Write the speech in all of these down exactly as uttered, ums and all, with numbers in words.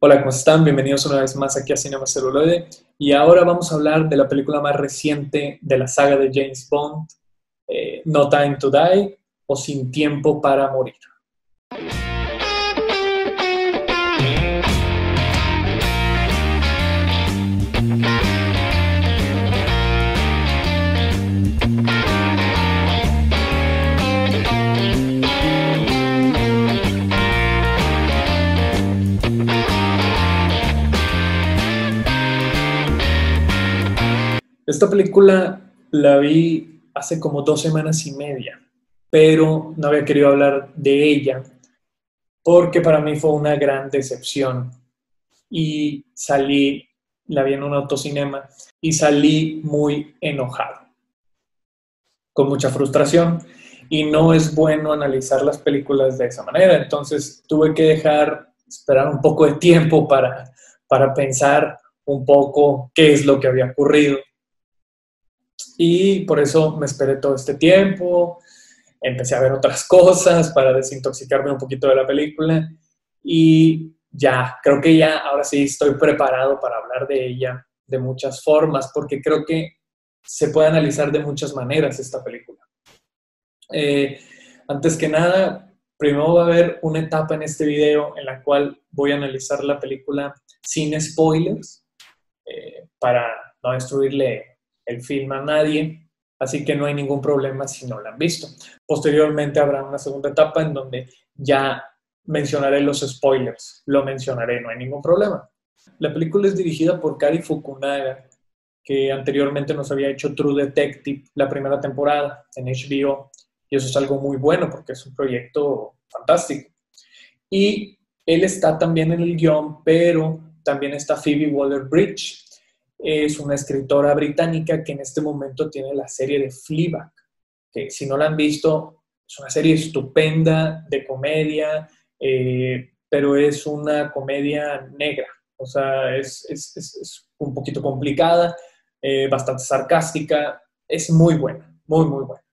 Hola, ¿cómo están? Bienvenidos una vez más aquí a Cinema Celuloide. Y ahora vamos a hablar de la película más reciente de la saga de James Bond, eh, No Time to Die o Sin Tiempo para Morir. Esta película la vi hace como dos semanas y media, pero no había querido hablar de ella porque para mí fue una gran decepción. Y salí, la vi en un autocinema, y salí muy enojado, con mucha frustración. Y no es bueno analizar las películas de esa manera. Entonces tuve que dejar, esperar un poco de tiempo para, para pensar un poco qué es lo que había ocurrido. Y por eso me esperé todo este tiempo, empecé a ver otras cosas para desintoxicarme un poquito de la película y ya, creo que ya ahora sí estoy preparado para hablar de ella de muchas formas, porque creo que se puede analizar de muchas maneras esta película. Eh, antes que nada, primero va a haber una etapa en este video en la cual voy a analizar la película sin spoilers, eh, para no destruirle el film a nadie, así que no hay ningún problema si no la han visto. Posteriormente habrá una segunda etapa en donde ya mencionaré los spoilers, lo mencionaré, no hay ningún problema. La película es dirigida por Cary Fukunaga, que anteriormente nos había hecho True Detective la primera temporada en H B O, y eso es algo muy bueno porque es un proyecto fantástico. Y él está también en el guión, pero también está Phoebe Waller-Bridge. Es una escritora británica que en este momento tiene la serie de Fleabag, que si no la han visto, es una serie estupenda de comedia, eh, pero es una comedia negra. O sea, es, es, es, es un poquito complicada, eh, bastante sarcástica, es muy buena, muy, muy buena.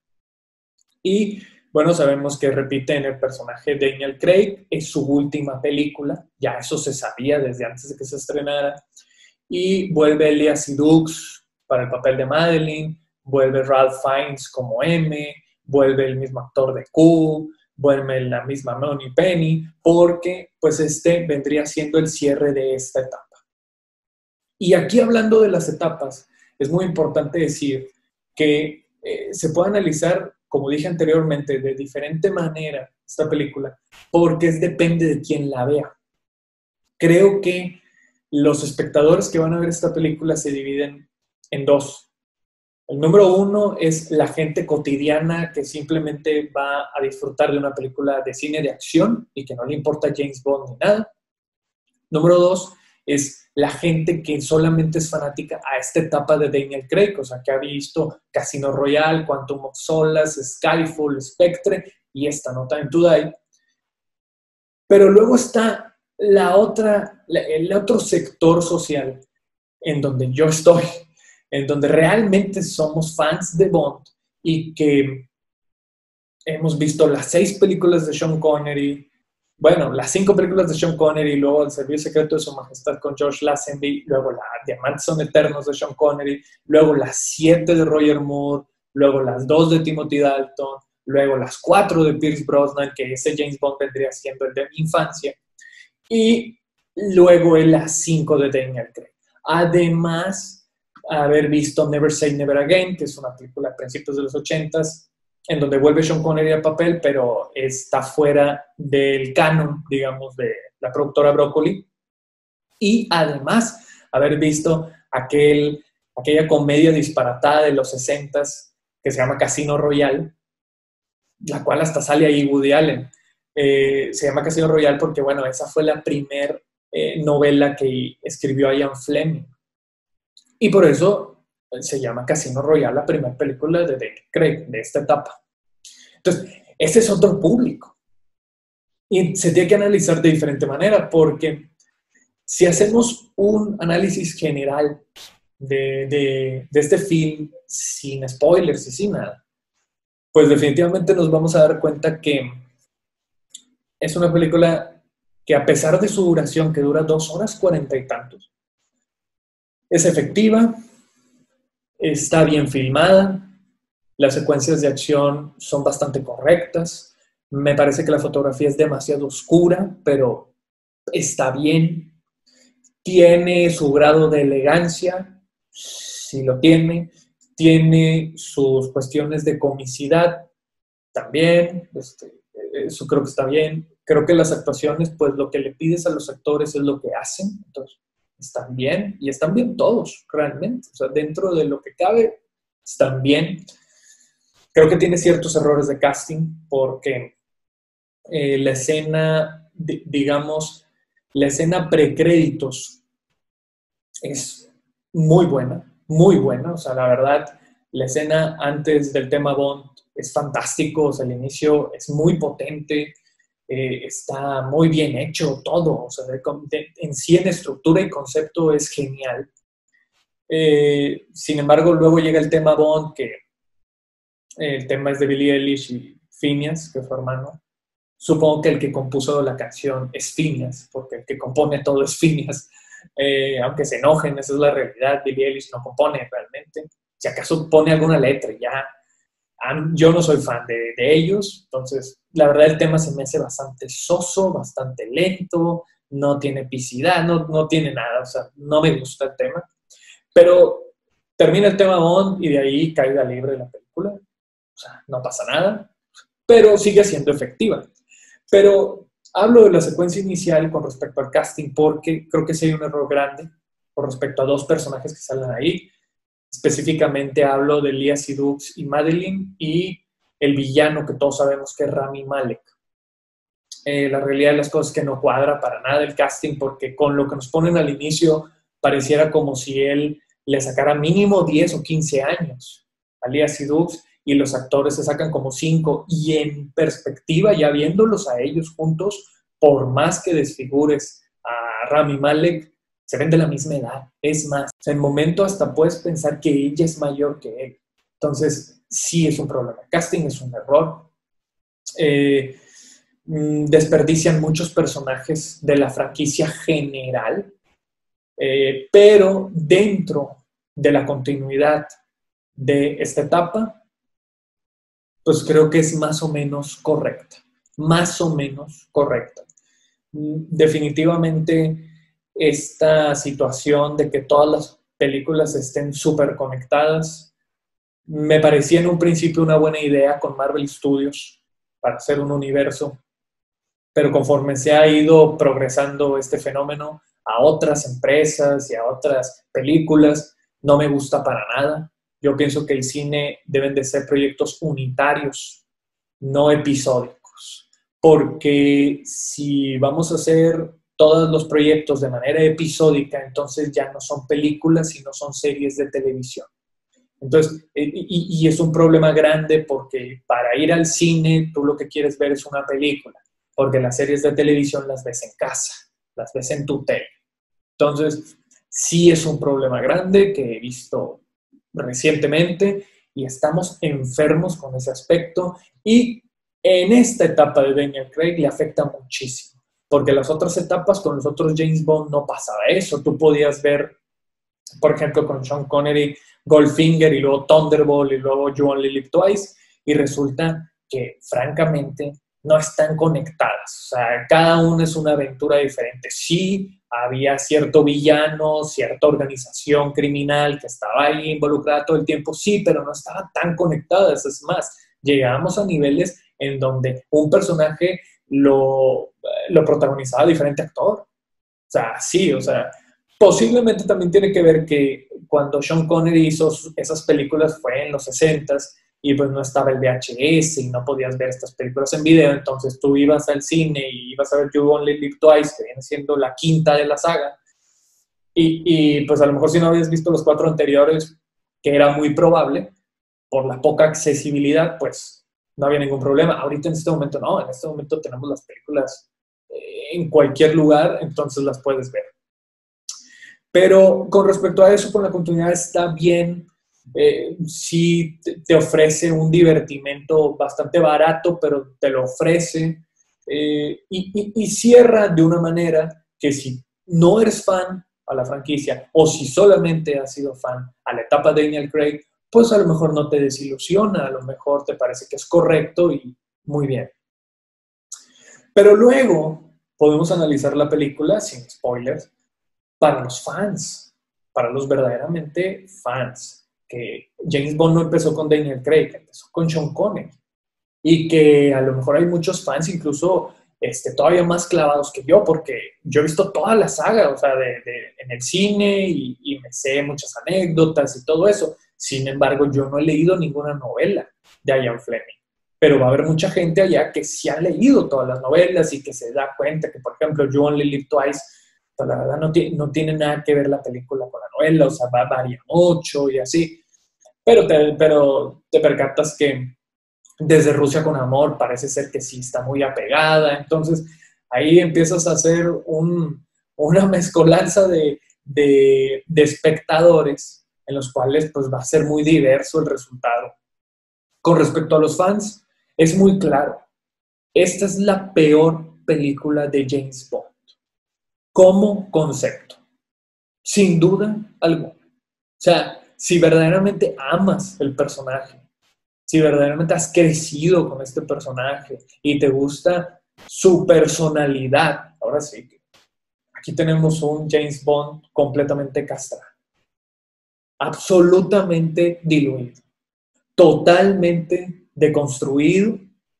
Y bueno, sabemos que repite en el personaje Daniel Craig, es su última película, ya eso se sabía desde antes de que se estrenara, y vuelve Elia Seydoux para el papel de Madeline, vuelve Ralph Fiennes como M, vuelve el mismo actor de Q, vuelve la misma Moni Penny, porque pues este vendría siendo el cierre de esta etapa. Y aquí, hablando de las etapas, es muy importante decir que eh, se puede analizar, como dije anteriormente, de diferente manera esta película, porque es, depende de quién la vea. Creo que los espectadores que van a ver esta película se dividen en dos. El número uno es la gente cotidiana que simplemente va a disfrutar de una película de cine de acción y que no le importa James Bond ni nada. Número dos es la gente que solamente es fanática a esta etapa de Daniel Craig, o sea, que ha visto Casino Royale, Quantum of Solace, Skyfall, Spectre y esta, No Time to Die. Pero luego está la otra, el otro sector social en donde yo estoy, en donde realmente somos fans de Bond y que hemos visto las seis películas de Sean Connery, bueno, las cinco películas de Sean Connery, luego El Servicio Secreto de Su Majestad con George Lazenby, luego la Diamantes Son Eternos de Sean Connery, luego las siete de Roger Moore, luego las dos de Timothy Dalton, luego las cuatro de Pierce Brosnan, que ese James Bond vendría siendo el de mi infancia, y luego en las cinco de Daniel Craig. Además, haber visto Never Say Never Again, que es una película a principios de los ochentas, en donde vuelve Sean Connery al papel, pero está fuera del canon, digamos, de la productora Broccoli. Y además, haber visto aquel, aquella comedia disparatada de los sesentas que se llama Casino Royale, la cual hasta sale ahí Woody Allen. Eh, se llama Casino Royale porque, bueno, esa fue la primera eh, novela que escribió Ian Fleming. Y por eso se llama Casino Royale, la primera película de Daniel Craig, de esta etapa. Entonces, ese es otro público. Y se tiene que analizar de diferente manera, porque si hacemos un análisis general de, de, de este film, sin spoilers y sin nada, pues definitivamente nos vamos a dar cuenta que es una película que a pesar de su duración, que dura dos horas cuarenta y tantos, es efectiva, está bien filmada, las secuencias de acción son bastante correctas, me parece que la fotografía es demasiado oscura, pero está bien, tiene su grado de elegancia, si lo tiene, tiene sus cuestiones de comicidad también, este, eso creo que está bien. Creo que las actuaciones, pues lo que le pides a los actores es lo que hacen, entonces están bien, y están bien todos, realmente. O sea, dentro de lo que cabe, están bien. Creo que tiene ciertos errores de casting, porque eh, la escena, di- digamos, la escena precréditos es muy buena, muy buena. O sea, la verdad, la escena antes del tema Bond es fantástico. O sea, el inicio es muy potente, eh, está muy bien hecho todo. O sea, de, de, en sí en estructura y concepto es genial. Eh, sin embargo, luego llega el tema Bond, que eh, el tema es de Billie Eilish y Phineas, que es su hermano. Supongo que el que compuso la canción es Phineas, porque el que compone todo es Phineas. Eh, aunque se enojen, esa es la realidad. Billie Eilish no compone realmente. Si acaso pone alguna letra, ya. Yo no soy fan de, de ellos, entonces la verdad el tema se me hace bastante soso, bastante lento, no tiene epicidad, no, no tiene nada. O sea, no me gusta el tema. Pero termina el tema Bond y de ahí caída libre la película. O sea, no pasa nada, pero sigue siendo efectiva. Pero hablo de la secuencia inicial con respecto al casting porque creo que sí hay un error grande con respecto a dos personajes que salen ahí. Específicamente hablo de Léa Seydoux y Madeline, y el villano que todos sabemos que es Rami Malek. Eh, la realidad de las cosas es que no cuadra para nada el casting, porque con lo que nos ponen al inicio pareciera como si él le sacara mínimo diez o quince años a Léa Seydoux, y los actores se sacan como cinco, y en perspectiva, ya viéndolos a ellos juntos, por más que desfigures a Rami Malek, se ven de la misma edad. Es más, en momento hasta puedes pensar que ella es mayor que él. Entonces, sí es un problema. El casting es un error. Eh, desperdician muchos personajes de la franquicia general, eh, pero dentro de la continuidad de esta etapa, pues creo que es más o menos correcta, más o menos correcta. Definitivamente esta situación de que todas las películas estén súper conectadas, me parecía en un principio una buena idea con Marvel Studios para hacer un universo, pero conforme se ha ido progresando este fenómeno a otras empresas y a otras películas, no me gusta para nada. Yo pienso que el cine deben de ser proyectos unitarios, no episódicos, porque si vamos a hacer todos los proyectos de manera episódica, entonces ya no son películas, sino son series de televisión. Entonces, y, y es un problema grande, porque para ir al cine tú lo que quieres ver es una película, porque las series de televisión las ves en casa, las ves en tu tele. Entonces, sí es un problema grande que he visto recientemente, y estamos enfermos con ese aspecto, y en esta etapa de Daniel Craig le afecta muchísimo, porque las otras etapas con los otros James Bond no pasaba eso. Tú podías ver, por ejemplo, con Sean Connery, Goldfinger, y luego Thunderball, y luego You Only Live Twice, y resulta que, francamente, no están conectadas. O sea, cada una es una aventura diferente. Sí, había cierto villano, cierta organización criminal que estaba ahí involucrada todo el tiempo, sí, pero no estaba tan conectadas. Es más, llegábamos a niveles en donde un personaje lo, lo protagonizaba diferente actor. O sea, sí, o sea, posiblemente también tiene que ver que cuando Sean Connery hizo esas películas fue en los sesentas, y pues no estaba el V H S y no podías ver estas películas en video. Entonces tú ibas al cine y ibas a ver You Only Live Twice, que viene siendo la quinta de la saga, y, y pues a lo mejor si no habías visto los cuatro anteriores, que era muy probable por la poca accesibilidad, pues no había ningún problema. Ahorita en este momento no, en este momento tenemos las películas eh, en cualquier lugar, entonces las puedes ver. Pero con respecto a eso, con la continuidad está bien. Eh, sí te ofrece un divertimento bastante barato, pero te lo ofrece. Eh, y, y, y cierra de una manera que si no eres fan a la franquicia o si solamente has sido fan a la etapa de Daniel Craig, pues a lo mejor no te desilusiona, a lo mejor te parece que es correcto y muy bien. Pero luego podemos analizar la película sin spoilers para los fans, para los verdaderamente fans, que James Bond no empezó con Daniel Craig, empezó con Sean Connery, y que a lo mejor hay muchos fans incluso este, todavía más clavados que yo, porque yo he visto toda la saga, o sea, de, de, en el cine y, y me sé muchas anécdotas y todo eso. Sin embargo, yo no he leído ninguna novela de Ian Fleming, pero va a haber mucha gente allá que sí ha leído todas las novelas y que se da cuenta que, por ejemplo, You Only Live Twice, pues la verdad no, tiene, no tiene nada que ver la película con la novela, o sea, va, varía mucho y así, pero te, pero te percatas que Desde Rusia con Amor parece ser que sí está muy apegada, entonces ahí empiezas a hacer un, una mezcolanza de, de, de espectadores en los cuales pues va a ser muy diverso el resultado. Con respecto a los fans, es muy claro, esta es la peor película de James Bond como concepto, sin duda alguna. O sea, si verdaderamente amas el personaje, si verdaderamente has crecido con este personaje y te gusta su personalidad, ahora sí, aquí tenemos un James Bond completamente castrado, absolutamente diluido, totalmente deconstruido,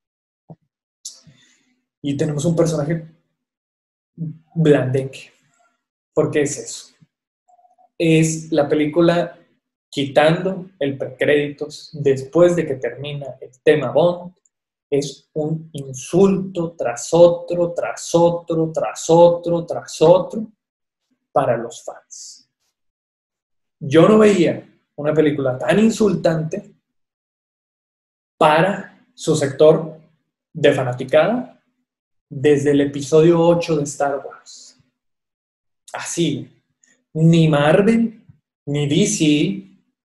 y tenemos un personaje blandengue. ¿Por qué es eso? Es la película quitando el precréditos después de que termina el tema Bond, es un insulto tras otro, tras otro, tras otro, tras otro para los fans. Yo no veía una película tan insultante para su sector de fanaticada desde el episodio ocho de Star Wars. Así, ni Marvel, ni D C,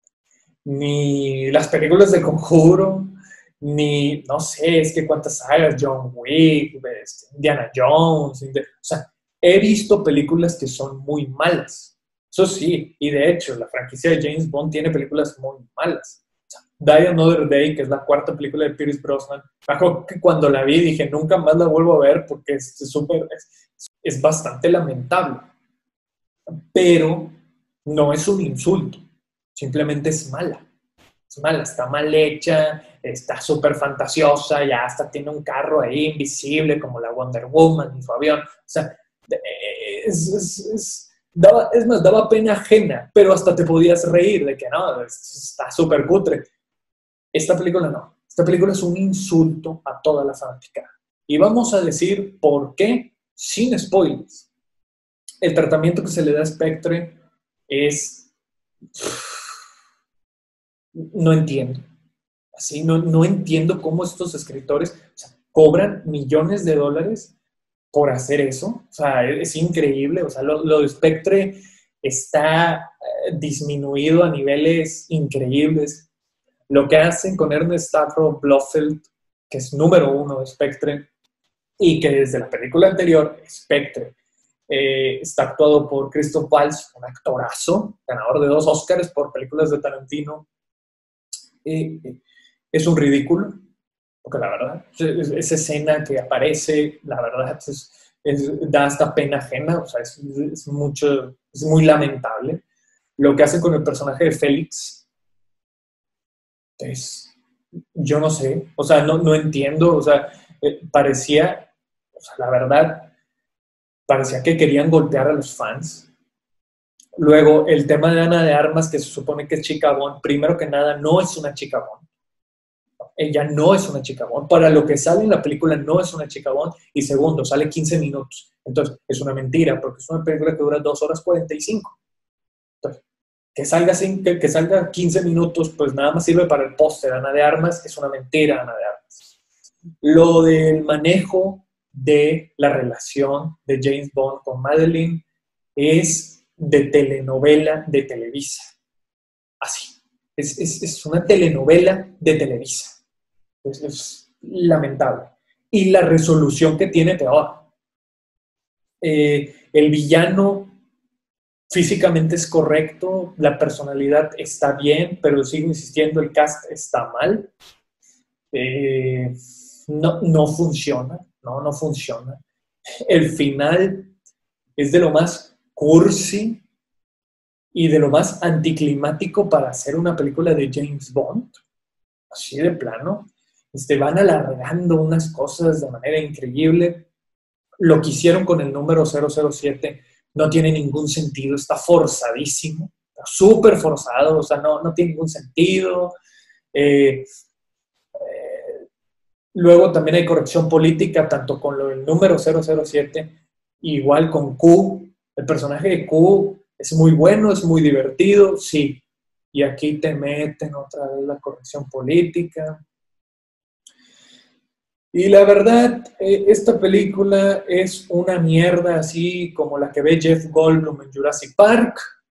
ni las películas de Conjuro, ni, no sé, es que cuántas sagas, John Wick, Indiana Jones, o sea, he visto películas que son muy malas, eso sí, y de hecho, la franquicia de James Bond tiene películas muy malas. O sea, Die Another Day, que es la cuarta película de Pierce Brosnan, me acuerdo que cuando la vi dije, nunca más la vuelvo a ver porque es, super, es, es bastante lamentable, pero no es un insulto, simplemente es mala. Es mala, está mal hecha, está súper fantasiosa, ya hasta tiene un carro ahí invisible como la Wonder Woman y su avión. O sea, es, es, es, daba, es más, daba pena ajena, pero hasta te podías reír de que no, está súper cutre. Esta película no. Esta película es un insulto a toda la fanática. Y vamos a decir por qué, sin spoilers. El tratamiento que se le da a Spectre es... No entiendo. Así, no, no entiendo cómo estos escritores, o sea, cobran millones de dólares por hacer eso. O sea, es, es increíble. O sea, lo, lo de Spectre está eh, disminuido a niveles increíbles. Lo que hacen con Ernest Stavro Blofeld, que es número uno de Spectre, y que desde la película anterior, Spectre, eh, está actuado por Christoph Waltz, un actorazo, ganador de dos Oscars por películas de Tarantino. Eh, es un ridículo, porque la verdad, esa escena que aparece, la verdad, es, es, da hasta pena ajena, o sea, es, es, mucho, es muy lamentable. Lo que hacen con el personaje de Félix, es, yo no sé, o sea, no, no entiendo, o sea, eh, parecía, o sea, la verdad, parecía que querían golpear a los fans. Luego, el tema de Ana de Armas, que se supone que es chica Bond, primero que nada, no es una chica Bond. Ella no es una chica Bond. Para lo que sale en la película, no es una chica Bond. Y segundo, sale quince minutos. Entonces, es una mentira, porque es una película que dura dos horas cuarenta y cinco. Entonces, que salga, que, que salga quince minutos, pues nada más sirve para el póster. Ana de Armas es una mentira, Ana de Armas. Lo del manejo de la relación de James Bond con Madeleine es de telenovela de Televisa. Así. Es, es, es una telenovela de Televisa. Es, es lamentable. y la resolución que tiene peor. Eh, el villano físicamente es correcto, la personalidad está bien, pero sigo insistiendo, el cast está mal. Eh, no, no funciona, no, no funciona. El final es de lo más cursi y de lo más anticlimático para hacer una película de James Bond, así de plano. Este, van alargando unas cosas de manera increíble. Lo que hicieron con el número cero cero siete no tiene ningún sentido, está forzadísimo, está súper forzado, o sea, no, no tiene ningún sentido. Eh, eh, luego también hay corrección política, tanto con lo del número cero cero siete, igual con Q. El personaje de Q es muy bueno, es muy divertido, sí. Y aquí te meten otra vez la corrección política. Y la verdad, eh, esta película es una mierda así como la que ve Jeff Goldblum en Jurassic Park.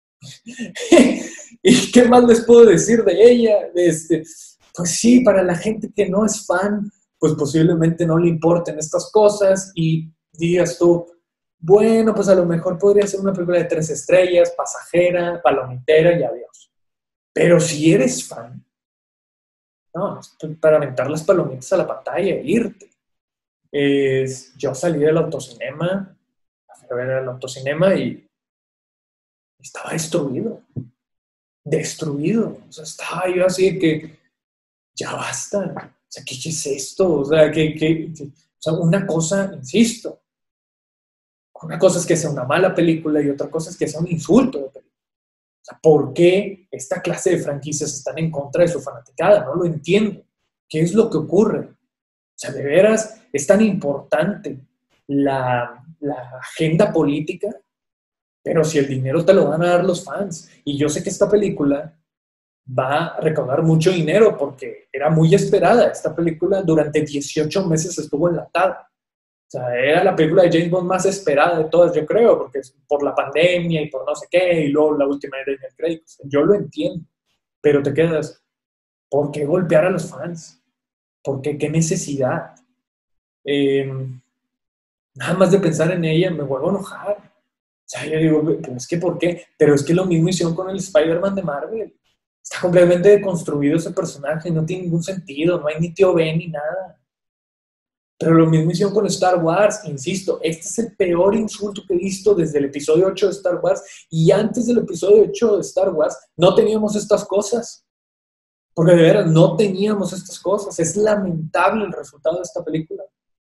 ¿Y qué más les puedo decir de ella? Este, pues sí, para la gente que no es fan, pues posiblemente no le importen estas cosas y digas tú, bueno, pues a lo mejor podría ser una película de tres estrellas, pasajera, palomitera y adiós. Pero si eres fan, no, es para aventar las palomitas a la pantalla e irte. Es, yo salí del autocinema, a ver el autocinema y estaba destruido, destruido. O sea, estaba yo así de que ya basta. O sea, ¿qué, qué es esto? O sea, que, que, que, o sea, una cosa, insisto, una cosa es que sea una mala película y otra cosa es que sea un insulto de película. O sea, ¿por qué esta clase de franquicias están en contra de su fanaticada? No lo entiendo. ¿Qué es lo que ocurre? O sea, de veras es tan importante la, la agenda política, pero si el dinero te lo van a dar los fans. Y yo sé que esta película va a recaudar mucho dinero porque era muy esperada. Esta película durante dieciocho meses estuvo enlatada. O sea, era la película de James Bond más esperada de todas, yo creo, porque es por la pandemia y por no sé qué, y luego la última era en el crédito. Yo lo entiendo, pero te quedas, ¿por qué golpear a los fans? ¿Por qué? ¿Qué necesidad? Eh, nada más de pensar en ella me vuelvo a enojar. O sea, yo digo, pero es que ¿por qué? Pero es que lo mismo hicieron con el Spider-Man de Marvel. Está completamente deconstruido ese personaje, no tiene ningún sentido, no hay ni tío Ben ni nada. Pero lo mismo hicieron con Star Wars, insisto, este es el peor insulto que he visto desde el episodio ocho de Star Wars, y antes del episodio ocho de Star Wars no teníamos estas cosas. Porque de verdad no teníamos estas cosas. Es lamentable el resultado de esta película.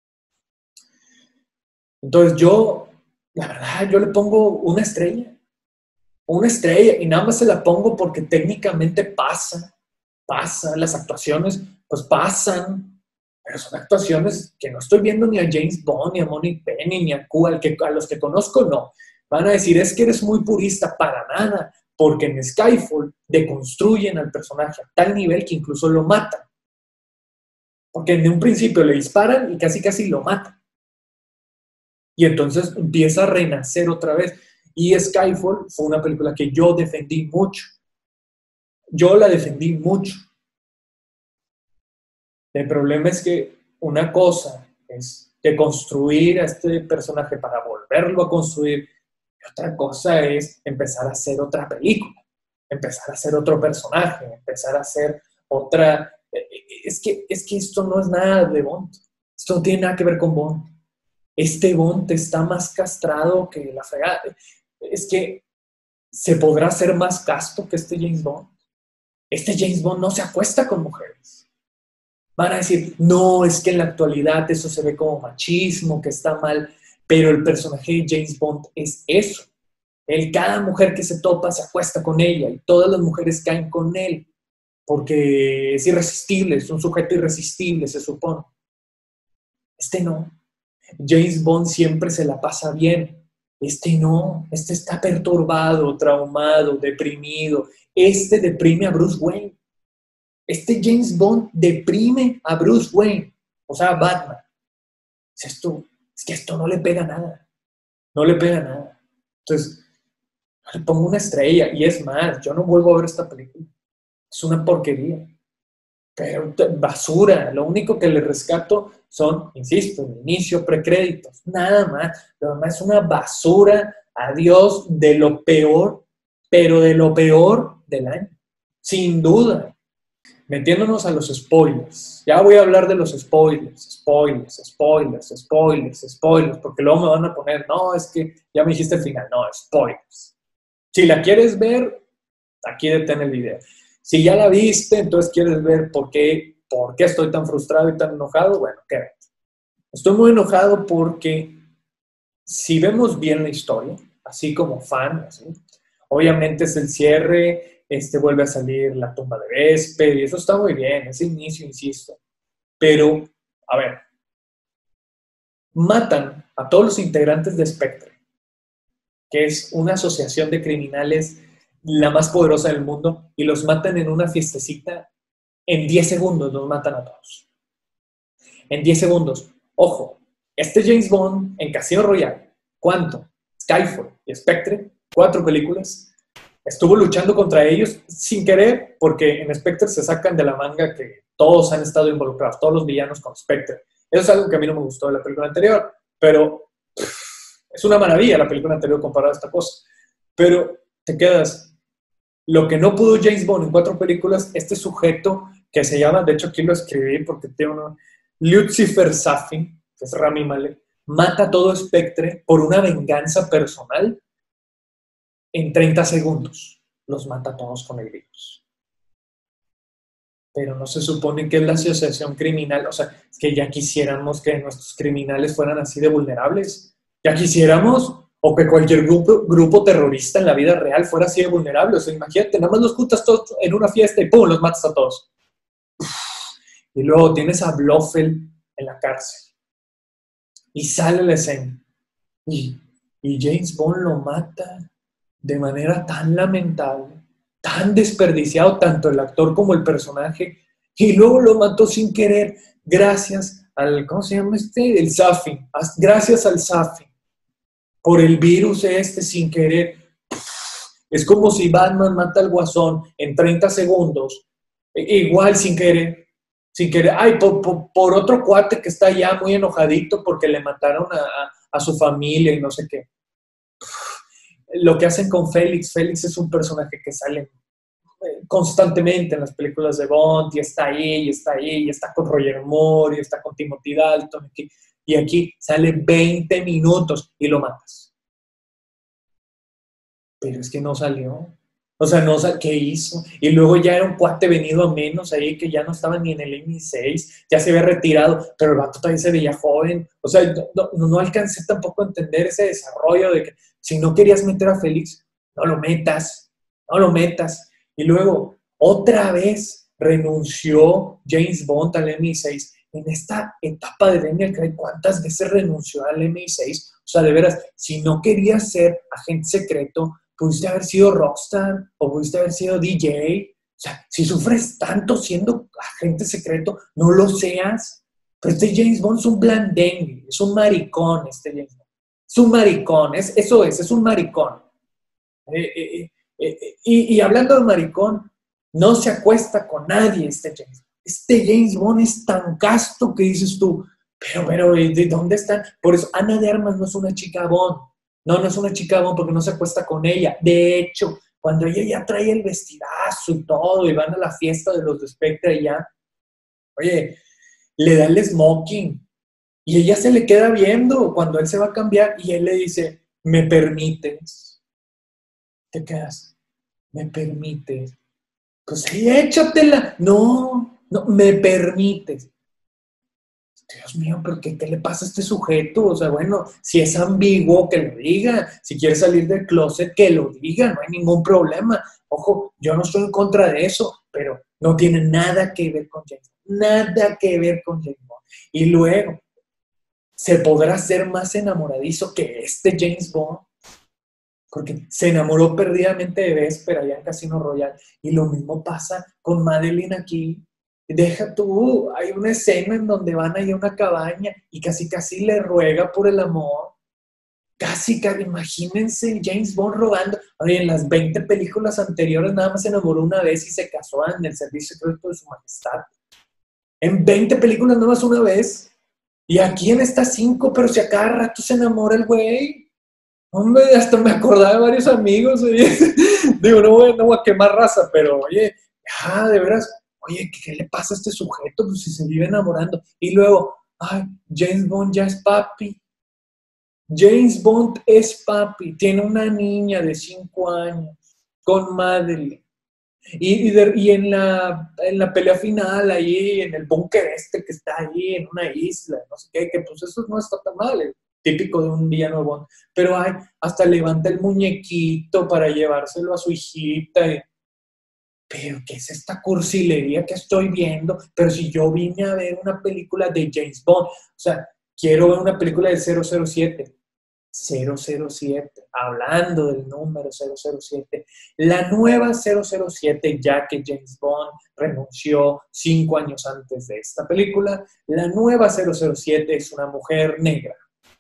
Entonces yo, la verdad, yo le pongo una estrella. Una estrella. Y nada más se la pongo porque técnicamente pasa. Pasa. Las actuaciones, pues pasan. Pero son actuaciones que no estoy viendo ni a James Bond, ni a Monique Penny, ni a Q, al que, a los que conozco, no. Van a decir, es que eres muy purista. Para nada. Porque en Skyfall deconstruyen al personaje a tal nivel que incluso lo matan. Porque en un principio le disparan y casi casi lo matan. Y entonces empieza a renacer otra vez. Y Skyfall fue una película que yo defendí mucho. Yo la defendí mucho. El problema es que una cosa es deconstruir a este personaje para volverlo a construir. Y otra cosa es empezar a hacer otra película. Empezar a hacer otro personaje. Empezar a hacer otra... Es que, es que esto no es nada de Bond. Esto no tiene nada que ver con Bond. Este Bond está más castrado que la fregada. Es que se podrá hacer más casto que este James Bond. Este James Bond no se acuesta con mujeres. Van a decir, no, es que en la actualidad eso se ve como machismo, que está mal, pero el personaje de James Bond es eso. Él, cada mujer que se topa se acuesta con ella y todas las mujeres caen con él porque es irresistible, es un sujeto irresistible, se supone. Este no. James Bond siempre se la pasa bien. Este no, este está perturbado, traumado, deprimido. Este deprime a Bruce Wayne. Este James Bond deprime a Bruce Wayne, o sea, a Batman. Es, esto, es que esto no le pega nada. No le pega nada. Entonces, le pongo una estrella y es más, yo no vuelvo a ver esta película. Es una porquería. pero basura. Lo único que le rescato son, insisto, el inicio, precréditos, nada más. Lo demás es una basura, adiós, de lo peor, pero de lo peor del año, sin duda. Metiéndonos a los spoilers. Ya voy a hablar de los spoilers, spoilers, spoilers, spoilers, spoilers, porque luego me van a poner, no, es que ya me dijiste el final. No, spoilers. Si la quieres ver, aquí detén el video. Si ya la viste, entonces quieres ver por qué, por qué estoy tan frustrado y tan enojado, bueno, quédate. Estoy muy enojado porque si vemos bien la historia, así como fan, así, obviamente es el cierre, este, vuelve a salir la tumba de Vesper, y eso está muy bien, ese inicio, insisto. Pero, a ver, matan a todos los integrantes de Spectre, que es una asociación de criminales la más poderosa del mundo, y los matan en una fiestecita. En diez segundos los matan a todos. En diez segundos. Ojo, este James Bond en Casino Royale, Quantum, Skyfall y Spectre, cuatro películas, estuvo luchando contra ellos sin querer, porque en Spectre se sacan de la manga que todos han estado involucrados, todos los villanos con Spectre. Eso es algo que a mí no me gustó de la película anterior, pero pff, es una maravilla la película anterior comparada a esta cosa. Pero te quedas, lo que no pudo James Bond en cuatro películas, este sujeto que se llama, de hecho aquí lo escribí porque tiene uno, Lucifer Safin, que es Rami Malek, mata a todo Spectre por una venganza personal en treinta segundos. Los mata a todos con el virus. Pero no se supone que es la asociación criminal, o sea, es que ya quisiéramos que nuestros criminales fueran así de vulnerables. Ya quisiéramos, o que cualquier grupo, grupo terrorista en la vida real fuera así de vulnerable. O sea, imagínate, nada más los juntas todos en una fiesta y ¡pum!, los matas a todos. Y luego tienes a Blofeld en la cárcel. Y sale la escena. Y, y James Bond lo mata de manera tan lamentable, tan desperdiciado, tanto el actor como el personaje. Y luego lo mató sin querer, gracias al, ¿cómo se llama este? El Safin. Gracias al Safin. Por el virus este sin querer. Es como si Batman mata al Guasón en treinta segundos. Igual sin querer. Sin querer, ay, por, por, por otro cuate que está ya muy enojadito porque le mataron a, a, a su familia y no sé qué. Lo que hacen con Félix, Félix es un personaje que sale constantemente en las películas de Bond, y está ahí, y está ahí, y está con Roger Moore, y está con Timothy Dalton, y aquí sale veinte minutos y lo matas. Pero es que no salió. O sea, no sé qué hizo. Y luego ya era un cuate venido a menos ahí que ya no estaba ni en el M I seis, ya se había retirado, pero el vato también se veía joven. O sea, no, no, no alcancé tampoco a entender ese desarrollo de que si no querías meter a Félix, no lo metas, no lo metas. Y luego, otra vez renunció James Bond al M I seis. En esta etapa de Daniel Craig, ¿cuántas veces renunció al M I seis? O sea, de veras, si no querías ser agente secreto, pudiste haber sido rockstar o pudiste haber sido D J. O sea, si sufres tanto siendo agente secreto, no lo seas. Pero este James Bond es un blandengue, es un maricón este James Bond. Es un maricón, es, eso es, es un maricón. Eh, eh, eh, y, y hablando de maricón, no se acuesta con nadie este James Bond. Este James Bond es tan casto que dices tú, pero, pero, ¿de dónde están? Por eso, Ana de Armas no es una chica Bond. No, no es una chica Bond porque no se acuesta con ella. De hecho, cuando ella ya trae el vestidazo y todo, y van a la fiesta de los de Spectre ya, oye, le da el smoking. Y ella se le queda viendo cuando él se va a cambiar y él le dice, ¿me permites? Te quedas, ¿me permites? Pues sí, échatela. No, no, ¿me permites? Dios mío, ¿pero qué, qué le pasa a este sujeto? O sea, bueno, si es ambiguo, que lo diga. Si quiere salir del closet, que lo diga. No hay ningún problema. Ojo, yo no estoy en contra de eso, pero no tiene nada que ver con James Bond. Nada que ver con James Bond. Y luego, ¿se podrá ser más enamoradizo que este James Bond? Porque se enamoró perdidamente de Vesper allá en Casino Royale. Y lo mismo pasa con Madeline aquí. Deja tú, hay una escena en donde van ahí a una cabaña y casi casi le ruega por el amor. Casi, casi, imagínense James Bond rogando. Oye, en las veinte películas anteriores nada más se enamoró una vez y se casó en el servicio secreto de su majestad. En veinte películas nomás una vez. Y aquí en estas cinco, pero si a cada rato se enamora el güey. Hombre, hasta me acordaba de varios amigos. Oye. Digo, no voy, no voy a quemar raza, pero oye, ah, de veras, oye, ¿qué, ¿qué le pasa a este sujeto? Pues si se vive enamorando. Y luego, ay, James Bond ya es papi. James Bond es papi. Tiene una niña de cinco años con Madeline. Y, y, de, y en, la, en la pelea final, ahí en el búnker este que está ahí en una isla, no sé qué, que pues eso no está tan mal, es típico de un villano Bond. Pero ay, hasta levanta el muñequito para llevárselo a su hijita. Y, pero ¿qué es esta cursilería que estoy viendo? Pero si yo vine a ver una película de James Bond, o sea, quiero ver una película de cero cero siete. cero cero siete, hablando del número cero cero siete, la nueva cero cero siete, ya que James Bond renunció cinco años antes de esta película, la nueva cero cero siete es una mujer negra.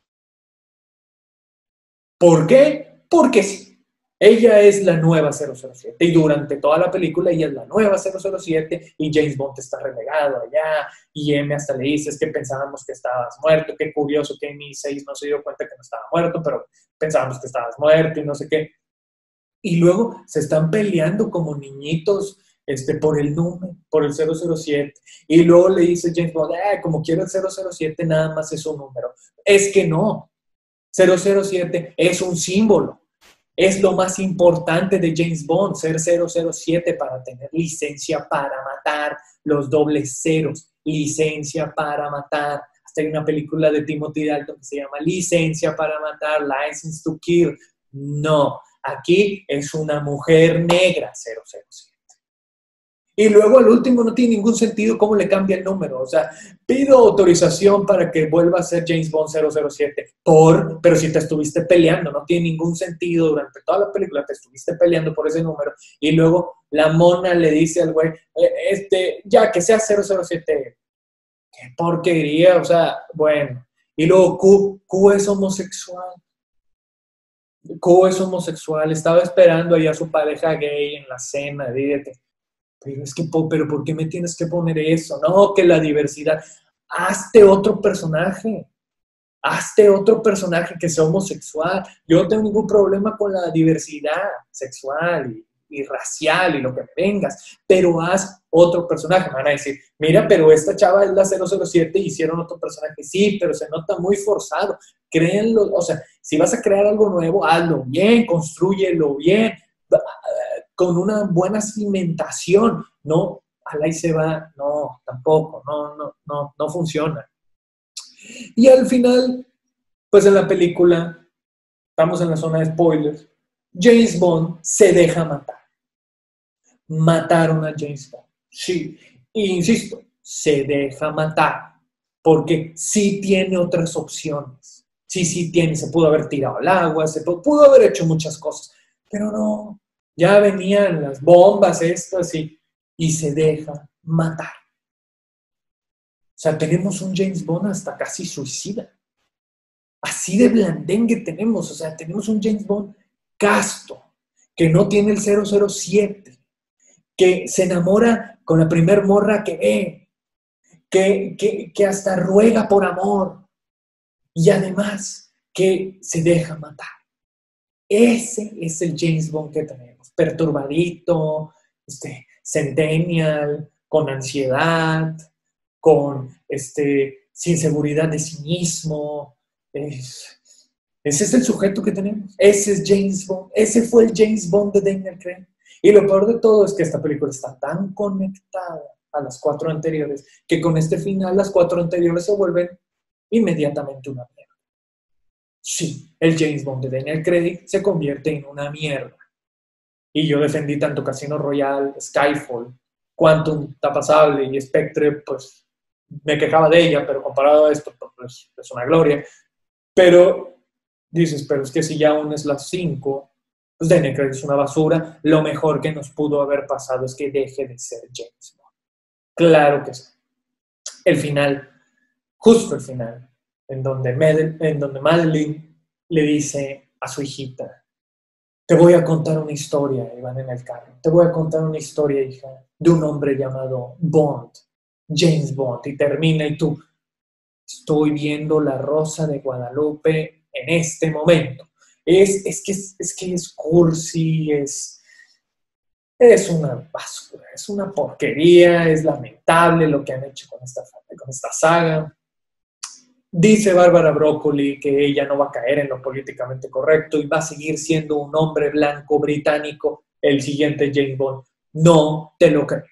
¿Por qué? Porque sí. Ella es la nueva cero cero siete y durante toda la película ella es la nueva cero cero siete y James Bond está relegado allá y M hasta le dice es que pensábamos que estabas muerto, qué curioso que M I seis no se dio cuenta que no estaba muerto, pero pensábamos que estabas muerto y no sé qué. Y luego se están peleando como niñitos este, por el número, por el cero cero siete. Y luego le dice James Bond, eh, como quiero el cero cero siete nada más es un número. Es que no, cero cero siete es un símbolo. Es lo más importante de James Bond, ser cero cero siete para tener licencia para matar, los dobles ceros, licencia para matar. Hasta hay una película de Timothy Dalton que se llama Licencia para matar, License to Kill. No, aquí es una mujer negra, cero cero siete. Y luego al último no tiene ningún sentido cómo le cambia el número. O sea, pido autorización para que vuelva a ser James Bond cero cero siete. Por, pero si te estuviste peleando, no tiene ningún sentido durante toda la película, te estuviste peleando por ese número. Y luego la mona le dice al güey, este, ya que sea cero cero siete. Qué porquería, o sea, bueno. Y luego Q, Q es homosexual. Q es homosexual. Estaba esperando ahí a su pareja gay en la cena, dígate. Pero es que, pero ¿por qué me tienes que poner eso? No, que la diversidad. Hazte otro personaje. Hazte otro personaje que sea homosexual. Yo no tengo ningún problema con la diversidad sexual y, y racial y lo que vengas, pero haz otro personaje. Me van a decir, mira, pero esta chava es la cero cero siete y hicieron otro personaje. Sí, pero se nota muy forzado. Créanlo, o sea, si vas a crear algo nuevo, hazlo bien, construyelo bien, con una buena cimentación, no, al ahí se va, no, tampoco, no, no, no, no funciona. Y al final, pues en la película, estamos en la zona de spoilers, James Bond se deja matar. Mataron a James Bond, sí, e insisto, se deja matar, porque sí tiene otras opciones, sí, sí tiene, se pudo haber tirado al agua, se pudo, pudo haber hecho muchas cosas, pero no, ya venían las bombas estas y, y se deja matar. O sea, tenemos un James Bond hasta casi suicida. Así de blandengue tenemos. O sea, tenemos un James Bond casto, que no tiene el cero cero siete, que se enamora con la primer morra que ve, que, que, que hasta ruega por amor y además que se deja matar. Ese es el James Bond que tenemos, perturbadito, este, centennial, con ansiedad, con este, sin seguridad de sí mismo. Es, ese es el sujeto que tenemos. Ese es James Bond. Ese fue el James Bond de Daniel Craig. Y lo peor de todo es que esta película está tan conectada a las cuatro anteriores que con este final las cuatro anteriores se vuelven inmediatamente una mierda. Sí, el James Bond de Daniel Craig se convierte en una mierda. Y yo defendí tanto Casino Royale, Skyfall, Quantum está pasable y Spectre, pues me quejaba de ella, pero comparado a esto, pues es una gloria. Pero dices, pero es que si ya aún es las cinco, pues Daniel Craig es una basura. Lo mejor que nos pudo haber pasado es que deje de ser James Bond. Claro que sí. El final, justo el final, en donde, Mad- en donde Madeline le dice a su hijita, te voy a contar una historia, y van en el carro, te voy a contar una historia, hija, de un hombre llamado Bond. James Bond y termina y tú, estoy viendo La Rosa de Guadalupe en este momento. Es, es, que, es, es que es cursi, es, es una basura, es una porquería, es lamentable lo que han hecho con esta, con esta saga. Dice Bárbara Broccoli que ella no va a caer en lo políticamente correcto y va a seguir siendo un hombre blanco británico el siguiente James Bond. No te lo creo.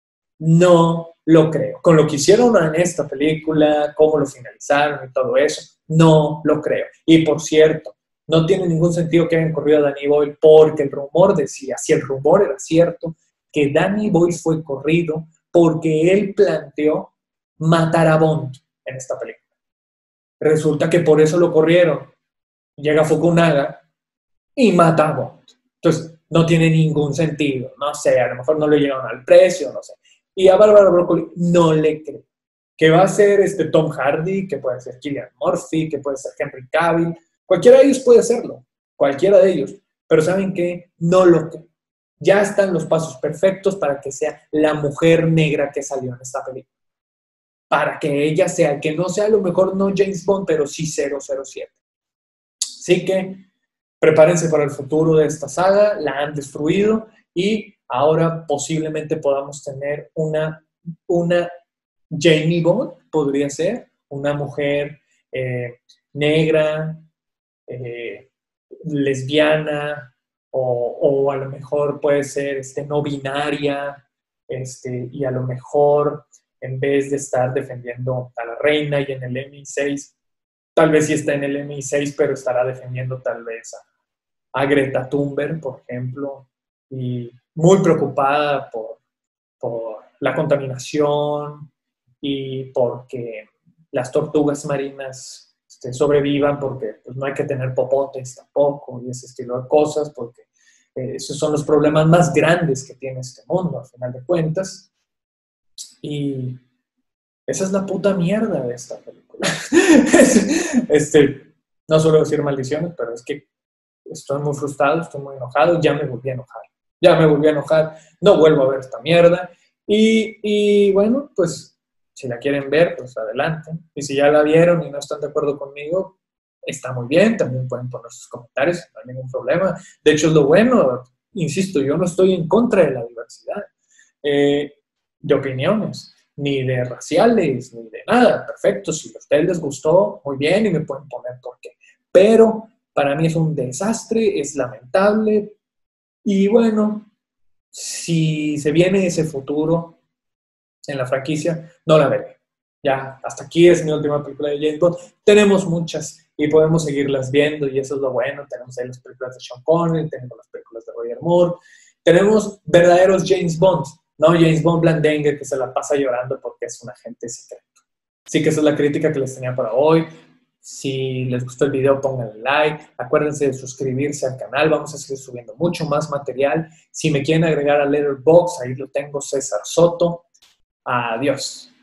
No lo creo. Con lo que hicieron en esta película, cómo lo finalizaron y todo eso, no lo creo. Y por cierto, no tiene ningún sentido que hayan corrido a Danny Boyle porque el rumor decía, si el rumor era cierto, que Danny Boyle fue corrido porque él planteó matar a Bond en esta película. Resulta que por eso lo corrieron. Llega Fukunaga y mata a Bond. Entonces, no tiene ningún sentido. No sé, a lo mejor no le llegaron al precio, no sé. Y a Bárbara Broccoli no le creo. Que va a ser este Tom Hardy, que puede ser Cillian Murphy, que puede ser Henry Cavill. Cualquiera de ellos puede hacerlo. Cualquiera de ellos. Pero ¿saben qué? No lo creo. Ya están los pasos perfectos para que sea la mujer negra que salió en esta película. Para que ella sea, que no sea a lo mejor no James Bond, pero sí cero cero siete. Así que prepárense para el futuro de esta saga, la han destruido y ahora posiblemente podamos tener una, una Jamie Bond, podría ser, una mujer eh, negra, eh, lesbiana, o, o a lo mejor puede ser este, no binaria, este, y a lo mejor en vez de estar defendiendo a la reina y en el M I seis, tal vez sí está en el M I seis, pero estará defendiendo tal vez a, a Greta Thunberg, por ejemplo, y muy preocupada por, por la contaminación y porque las tortugas marinas este, sobrevivan, porque pues, no hay que tener popotes tampoco y ese estilo de cosas, porque eh, esos son los problemas más grandes que tiene este mundo, al final de cuentas. Y esa es la puta mierda de esta película. este, no suelo decir maldiciones, pero es que estoy muy frustrado, estoy muy enojado, ya me volví a enojar. Ya me volví a enojar, no vuelvo a ver esta mierda. Y, y bueno, pues si la quieren ver, pues adelante. Y si ya la vieron y no están de acuerdo conmigo, está muy bien, también pueden poner sus comentarios, no hay ningún problema. De hecho, es lo bueno, insisto, yo no estoy en contra de la diversidad eh, de opiniones, ni de raciales, ni de nada. Perfecto, si a ustedes les gustó, muy bien, y me pueden poner por qué. Pero para mí es un desastre, es lamentable, y bueno, si se viene ese futuro en la franquicia, no la veré. Ya, hasta aquí es mi última película de James Bond. Tenemos muchas y podemos seguirlas viendo y eso es lo bueno. Tenemos ahí las películas de Sean Connery, tenemos las películas de Roger Moore. Tenemos verdaderos James Bond, no James Bond blandengue que se la pasa llorando porque es un agente secreto. Así que esa es la crítica que les tenía para hoy. Si les gustó el video, pónganle like. Acuérdense de suscribirse al canal. Vamos a seguir subiendo mucho más material. Si me quieren agregar a Letterboxd, ahí lo tengo, César Soto. Adiós.